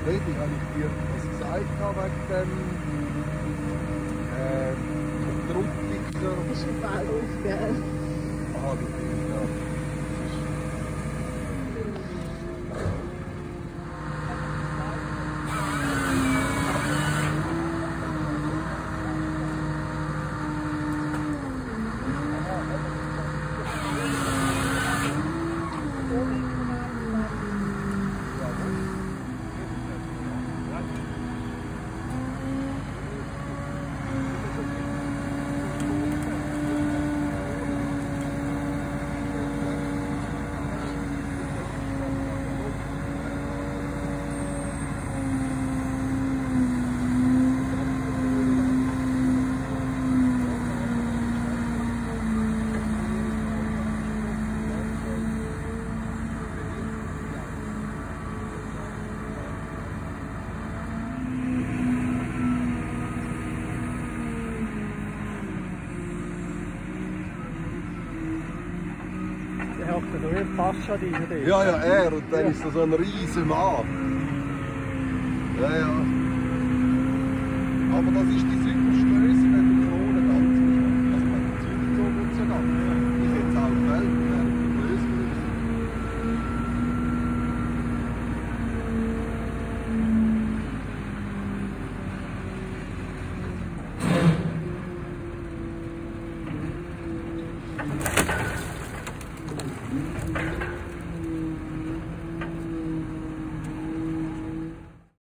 Rede habe ich dir was gesagt wegen dem Druckdicker. Das ist ein Ballon, gell? Ah, das ist ja. Der hockt da wie fast schon rein. Ja, ja, er. Und dann ist da so ein riesen Mann. Ja, ja. Aber das ist die